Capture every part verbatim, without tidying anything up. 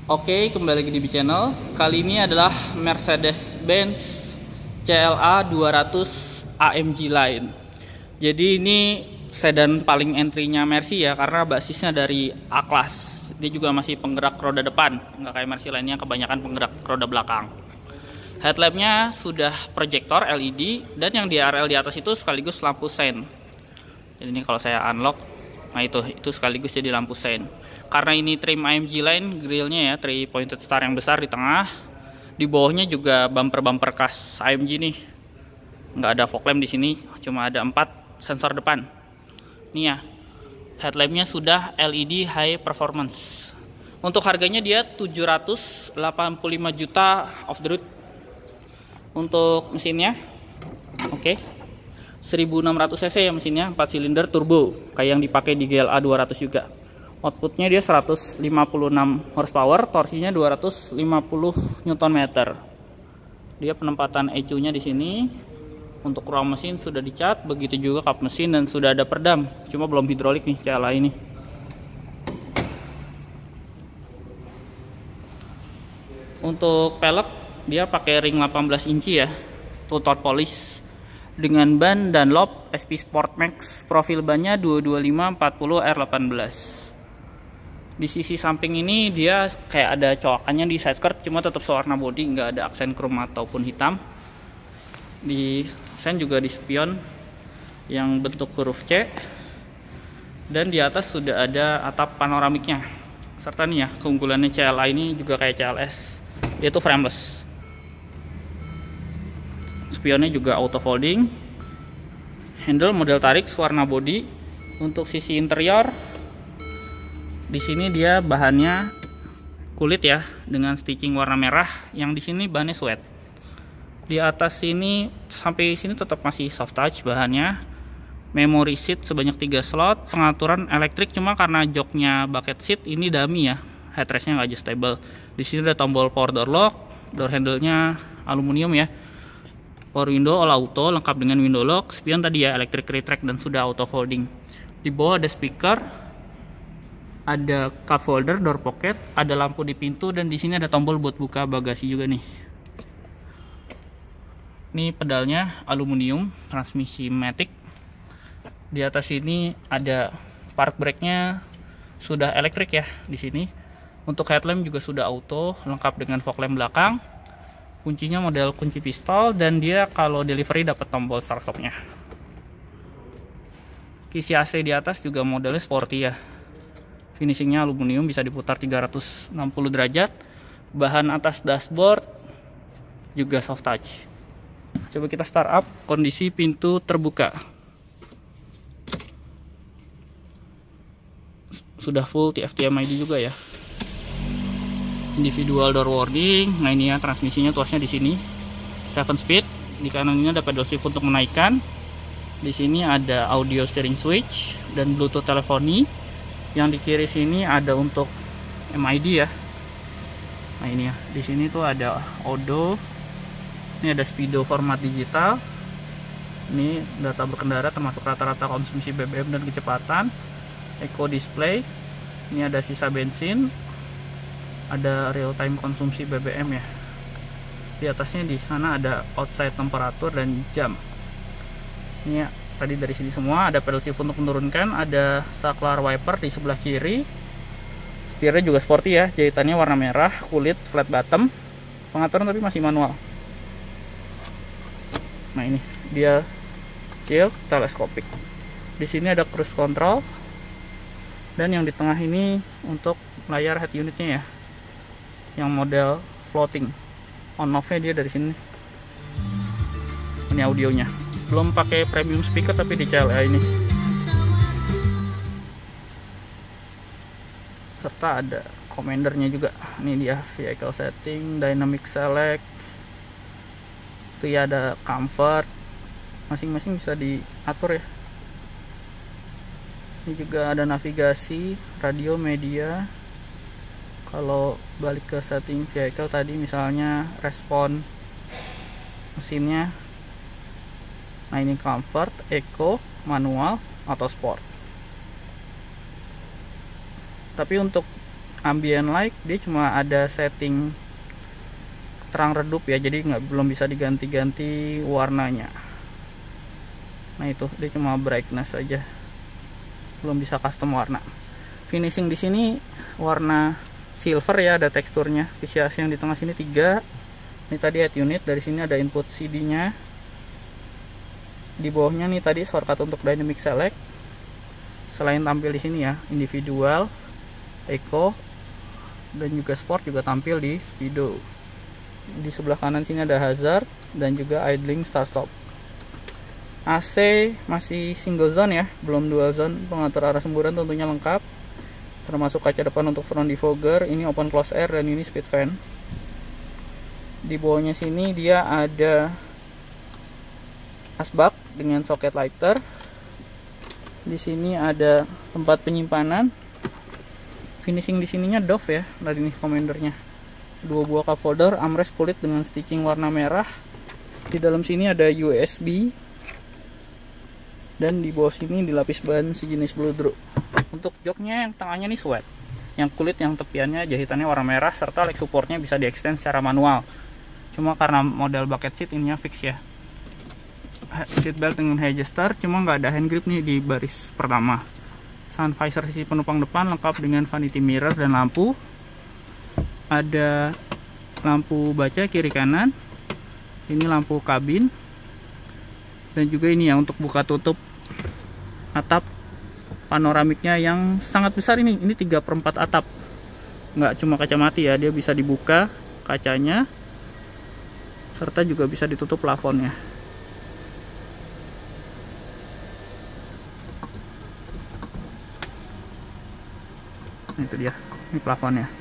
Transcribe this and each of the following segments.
Oke, kembali lagi di B Channel. Kali ini adalah Mercedes-Benz C L A dua ratus A M G Line. Jadi ini sedan paling entry-nya Mercy ya, karena basisnya dari A-Class. Dia juga masih penggerak roda depan, nggak kayak Mercy lainnya kebanyakan penggerak roda belakang. Headlampnya sudah proyektor L E D, dan yang di R L di atas itu sekaligus lampu sein. Jadi ini kalau saya unlock, nah itu itu sekaligus jadi lampu sein. Karena ini trim A M G Line, grillnya ya three pointed star yang besar di tengah. Di bawahnya juga bumper-bumper khas A M G nih. Nggak ada fog lamp di sini, cuma ada empat sensor depan. Nih ya, headlampnya sudah L E D high performance. Untuk harganya dia tujuh ratus delapan puluh lima juta off the road. Untuk mesinnya, oke, okay, seribu enam ratus cc ya mesinnya, empat silinder turbo, kayak yang dipakai di G L A dua ratus juga. Outputnya dia seratus lima puluh enam horsepower, torsinya dua ratus lima puluh newton meter. Dia penempatan E C U-nya di sini. Untuk ruang mesin sudah dicat, begitu juga kap mesin, dan sudah ada perdam. Cuma belum hidrolik nih C L A ini. Untuk pelek dia pakai ring delapan belas inci ya, two-tone polish dengan ban Dunlop S P Sport Max. Profil bannya dua dua lima empat puluh R delapan belas. Di sisi samping ini dia kayak ada coakannya di side skirt, cuma tetap sewarna body, nggak ada aksen chrome ataupun hitam. Di sen juga di spion yang bentuk huruf C, dan di atas sudah ada atap panoramiknya. Serta nih ya, keunggulannya C L A ini juga kayak C L S, yaitu frameless. Spionnya juga auto folding. Handle model tarik warna body. Untuk sisi interior, di sini dia bahannya kulit ya, dengan stitching warna merah. Yang di sini bahannya sweat. Di atas sini sampai sini tetap masih soft touch bahannya. Memory seat sebanyak tiga slot. Pengaturan elektrik, cuma karena joknya bucket seat ini dummy ya, headrestnya nggak adjustable. Di sini ada tombol power door lock, door handle-nya aluminium ya. Power window all auto lengkap dengan window lock. Spion tadi ya electric retract dan sudah auto folding. Di bawah ada speaker, ada cup holder, door pocket, ada lampu di pintu, dan di sini ada tombol buat buka bagasi juga nih. Ini pedalnya aluminium, transmisi matic. Di atas sini ada park brake-nya sudah elektrik ya di sini. Untuk headlamp juga sudah auto, lengkap dengan fog lamp belakang. Kuncinya model kunci pistol, dan dia kalau delivery dapat tombol start stop-nya. Kisi A C di atas juga modelnya sporty ya. Finishingnya aluminium, bisa diputar tiga ratus enam puluh derajat. Bahan atas dashboard juga soft touch. Coba kita start up, kondisi pintu terbuka. Sudah full T F T M I D juga ya. Individual door warning. Nah ini ya, transmisinya tuasnya di sini. seven speed. Di kanan ini ada pedal shift untuk menaikkan. Di sini ada audio steering switch dan Bluetooth teleponi. Yang di kiri sini ada untuk M I D ya. Nah ini ya, di sini tuh ada Odo. Ini ada speedo format digital. Ini data berkendara termasuk rata-rata konsumsi B B M dan kecepatan. Eco display. Ini ada sisa bensin. Ada real time konsumsi B B M ya. Di atasnya di sana ada outside temperatur dan jam. Ini ya, tadi dari sini semua. Ada pedal shift untuk menurunkan, ada saklar wiper di sebelah kiri. Setirnya juga sporty ya, jahitannya warna merah, kulit, flat bottom. Pengaturan tapi masih manual. Nah ini dia tilt teleskopik. Di sini ada cruise control, dan yang di tengah ini untuk layar head unitnya ya, yang model floating. On off-nya dia dari sini. Ini audionya. Belum pakai premium speaker tapi di C L A ini. Serta ada commandernya juga. Ini dia vehicle setting, dynamic select. Itu ya, ada comfort. Masing-masing bisa diatur ya. Ini juga ada navigasi, radio, media. Kalau balik ke setting vehicle tadi, misalnya respon mesinnya. Nah ini comfort, eco, manual, atau sport. Tapi untuk ambient light dia cuma ada setting terang redup ya, jadi nggak belum bisa diganti-ganti warnanya. Nah itu dia cuma brightness aja, belum bisa custom warna. Finishing di sini warna silver ya, ada teksturnya. V C A C yang di tengah sini tiga. Ini tadi head unit, dari sini ada input C D-nya. Di bawahnya nih tadi shortcut untuk dynamic select. Selain tampil di sini ya, individual, eco, dan juga sport juga tampil di speedo. Di sebelah kanan sini ada hazard dan juga idling start stop. A C masih single zone ya, belum dual zone. Pengatur arah semburan tentunya lengkap, termasuk kaca depan untuk front defogger. Ini open close air dan ini speed fan. Di bawahnya sini dia ada asbak dengan socket lighter. Di sini ada tempat penyimpanan. Finishing di sininya Dove ya, dari nih commandernya. Dua buah cup holder, armrest kulit dengan stitching warna merah. Di dalam sini ada U S B. Dan di bawah sini dilapis ban sejenis bludru. Untuk joknya yang tengahnya nih sweat. Yang kulit yang tepiannya jahitannya warna merah, serta leg supportnya bisa di-extend secara manual. Cuma karena model bucket seat ininya fix ya. Seat belt dengan high adjuster, cuma nggak ada hand grip nih di baris pertama. Sun visor sisi penumpang depan lengkap dengan vanity mirror dan lampu. Ada lampu baca kiri kanan. Ini lampu kabin. Dan juga ini ya untuk buka tutup atap panoramiknya yang sangat besar ini. Ini tiga per empat atap. Nggak cuma kaca mati ya, dia bisa dibuka kacanya. Serta juga bisa ditutup plafonnya. Nah, itu dia, ini plafonnya.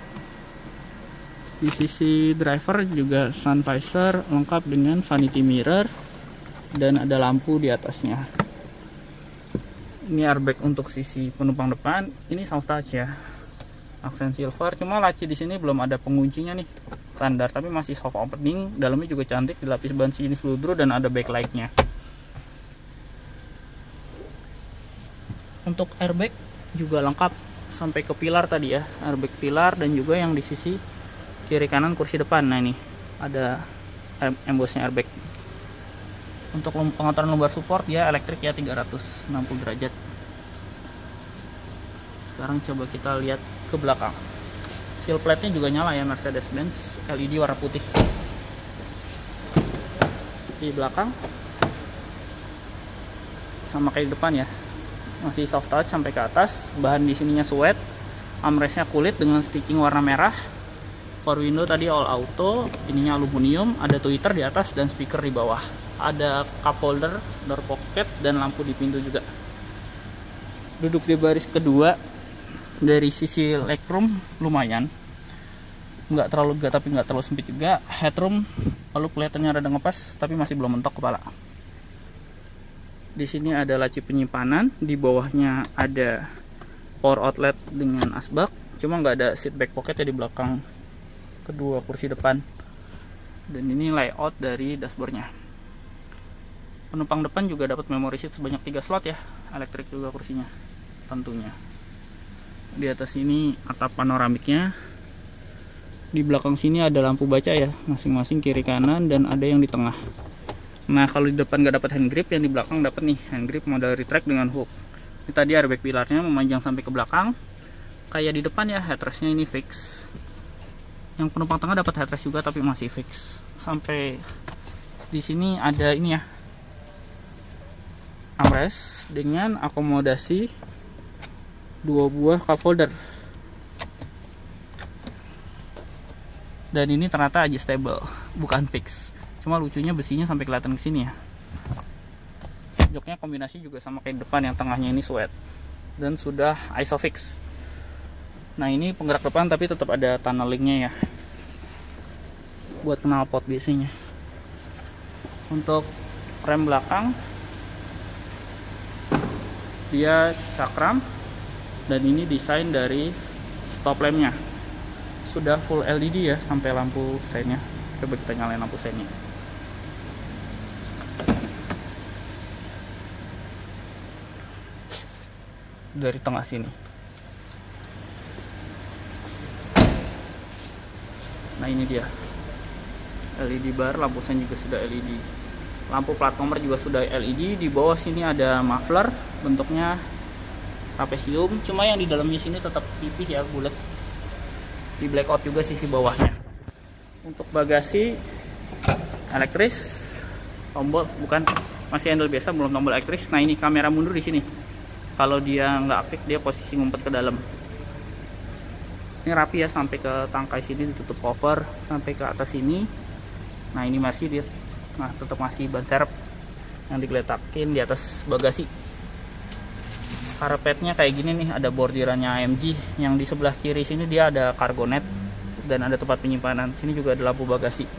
Di sisi driver juga sun visor lengkap dengan vanity mirror dan ada lampu di atasnya. Ini airbag untuk sisi penumpang depan. Ini soft touch ya, aksen silver. Cuma laci di sini belum ada penguncinya nih, standar, tapi masih soft opening. Dalamnya juga cantik, dilapis ban sejenis bludru dan ada backlightnya. Untuk airbag juga lengkap sampai ke pilar tadi ya, airbag pilar dan juga yang di sisi kiri kanan kursi depan. Nah ini ada embossnya airbag. Untuk pengaturan lumbar support ya elektrik ya, tiga ratus enam puluh derajat. Sekarang coba kita lihat ke belakang. Seal plate-nya juga nyala ya, Mercedes-Benz L E D warna putih. Di belakang sama kayak di depan ya, masih soft touch sampai ke atas. Bahan di sininya suede, armrestnya kulit dengan stitching warna merah. Power window tadi all auto, ininya aluminium, ada tweeter di atas dan speaker di bawah. Ada cup holder, door pocket, dan lampu di pintu juga. Duduk di baris kedua, dari sisi legroom lumayan, nggak terlalu lega tapi nggak terlalu sempit juga. Headroom lalu kelihatannya rada ngepas tapi masih belum mentok kepala. Di sini ada laci penyimpanan, di bawahnya ada power outlet dengan asbak, cuma nggak ada seat back pocket ya di belakang kedua kursi depan. Dan ini layout dari dashboardnya. Penumpang depan juga dapat memory seat sebanyak tiga slot ya, elektrik juga kursinya tentunya. Di atas ini atap panoramiknya. Di belakang sini ada lampu baca ya, masing-masing kiri kanan dan ada yang di tengah. Nah kalau di depan nggak dapat hand grip, yang di belakang dapat nih hand grip model retract dengan hook. Ini tadi airbag pilarnya memanjang sampai ke belakang, kayak di depan ya. Headrestnya ini fix. Yang penumpang tengah dapat headrest juga tapi masih fix. Sampai di sini ada ini ya, armrest dengan akomodasi dua buah cup holder. Dan ini ternyata adjustable, bukan fix. Cuma lucunya besinya sampai kelihatan ke sini ya. Joknya kombinasi juga sama kayak depan, yang tengahnya ini suede dan sudah isofix. Nah ini penggerak depan tapi tetap ada tunnelingnya ya, buat knalpot biasanya. Untuk rem belakang dia cakram dan ini desain dari stop lampnya sudah full L E D ya, sampai lampu seinnya. Coba kita nyalain lampu seinnya. Dari tengah sini Nah ini dia L E D bar, lampu sen juga sudah L E D, lampu plat nomor juga sudah L E D. Di bawah sini ada muffler, bentuknya trapesium, cuma yang di dalamnya sini tetap pipih ya, bulat. Di blackout juga sisi bawahnya. Untuk bagasi elektris, tombol bukan, masih handle biasa, belum tombol elektris. Nah ini kamera mundur di sini. Kalau dia nggak aktif, dia posisi ngumpet ke dalam. Ini rapi ya, sampai ke tangkai sini ditutup cover, sampai ke atas sini. Nah ini masih dia, nah tetap masih ban serep yang digeletakin di atas bagasi. Karpetnya kayak gini nih, ada bordirannya A M G. Yang di sebelah kiri sini dia ada cargo net dan ada tempat penyimpanan. Sini juga ada lampu bagasi.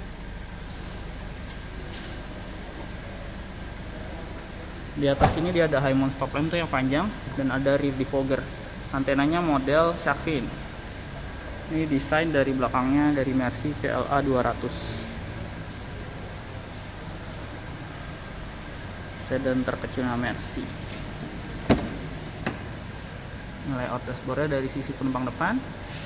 Di atas ini dia ada high mount stop lamp tuh yang panjang, dan ada rear defogger. Antenanya model shark fin. Ini desain dari belakangnya dari Mercy C L A dua ratus. Sedan terkecilnya Mercy. Layout dashboardnya dari sisi penumpang depan.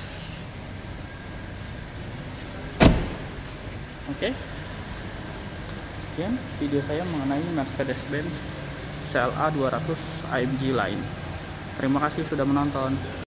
Oke, sekian video saya mengenai Mercedes-Benz C L A dua ratus A M G Line. Terima kasih sudah menonton.